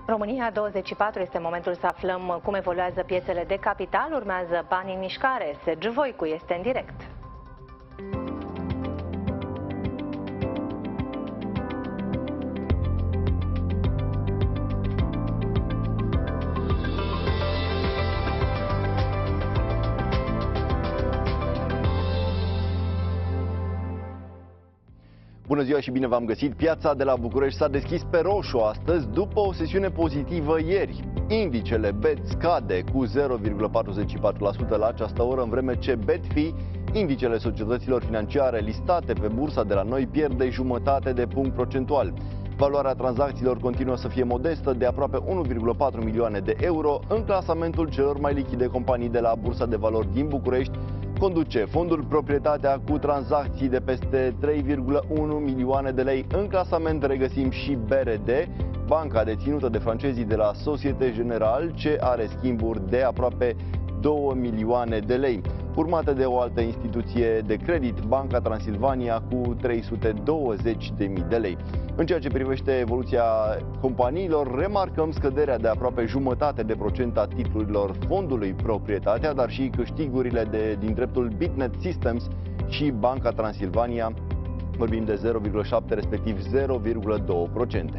România 24 este momentul să aflăm cum evoluează piețele de capital. Urmează Bani în mișcare. Sergiu Voicu este în direct. Bună ziua și bine v-am găsit! Piața de la București s-a deschis pe roșu astăzi după o sesiune pozitivă ieri. Indicele BET scade cu 0,44% la această oră, în vreme ce BETFI, indicele societăților financiare listate pe bursa de la noi, pierde jumătate de punct procentual. Valoarea tranzacțiilor continuă să fie modestă, de aproape 1,4 milioane de euro. În clasamentul celor mai lichide companii de la Bursa de Valori din București conduce Fondul Proprietatea cu tranzacții de peste 3,1 milioane de lei. În clasament regăsim și BRD, banca deținută de francezii de la Societe Generale, ce are schimburi de aproape 2 milioane de lei, urmată de o altă instituție de credit, Banca Transilvania, cu 320.000 de lei. În ceea ce privește evoluția companiilor, remarcăm scăderea de aproape jumătate de procent a titlurilor Fondului Proprietatea, dar și câștigurile din dreptul Bitnet Systems și Banca Transilvania, vorbim de 0,7 respectiv 0,2%.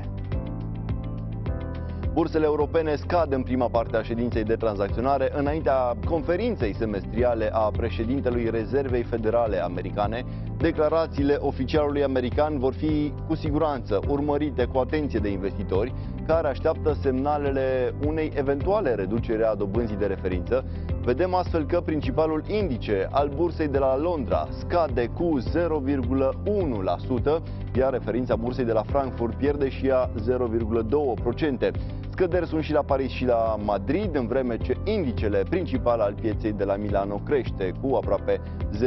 Bursele europene scad în prima parte a ședinței de tranzacționare, înaintea conferinței semestriale a președintelui Rezervei Federale Americane. Declarațiile oficialului american vor fi cu siguranță urmărite cu atenție de investitori, care așteaptă semnalele unei eventuale reducere a dobânzii de referință. Vedem astfel că principalul indice al bursei de la Londra scade cu 0,1%, iar referința bursei de la Frankfurt pierde și ea 0,2%. Scăderi sunt și la Paris și la Madrid, în vreme ce indicele principal al pieței de la Milano crește cu aproape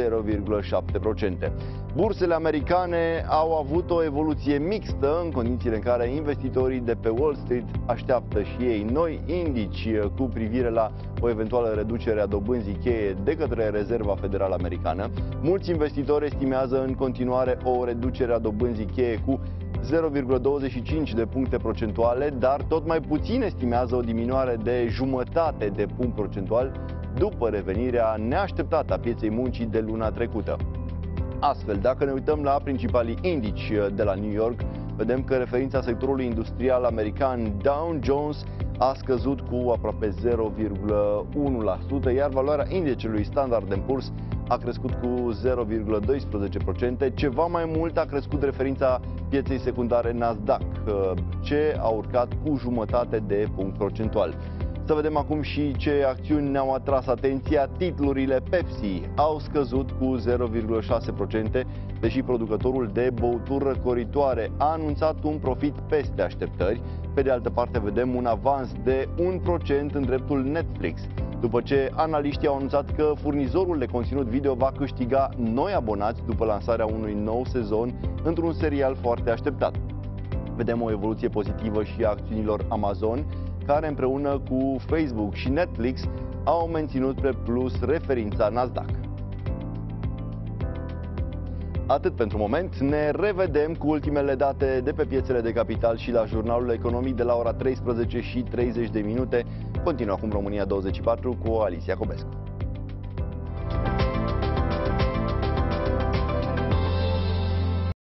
0,7%. Bursele americane au avut o evoluție mixtă, în condițiile în care investitorii de pe Wall Street așteaptă și ei noi indici cu privire la o eventuală reducere a dobânzii cheie de către Rezerva Federală Americană. Mulți investitori estimează în continuare o reducere a dobânzii cheie cu 0,25 de puncte procentuale, dar tot mai puțin estimează o diminuare de jumătate de punct procentual după revenirea neașteptată a pieței muncii de luna trecută. Astfel, dacă ne uităm la principalii indici de la New York, vedem că referința sectorului industrial american Dow Jones a scăzut cu aproape 0,1%, iar valoarea indicelui Standard & Poor's a crescut cu 0,12%. Ceva mai mult a crescut referința pieței secundare Nasdaq, ce a urcat cu jumătate de punct procentual. Să vedem acum și ce acțiuni ne-au atras atenția. Titlurile Pepsi au scăzut cu 0,6%, deși producătorul de băuturi răcoritoare a anunțat un profit peste așteptări. Pe de altă parte, vedem un avans de 1% în dreptul Netflix, după ce analiștii au anunțat că furnizorul de conținut video va câștiga noi abonați după lansarea unui nou sezon într-un serial foarte așteptat. Vedem o evoluție pozitivă și a acțiunilor Amazon, care împreună cu Facebook și Netflix au menținut pe plus referința Nasdaq. Atât pentru moment, ne revedem cu ultimele date de pe piețele de capital și la jurnalul economic de la ora 13:30. Continuă acum România 24 cu Alicia Cobescu.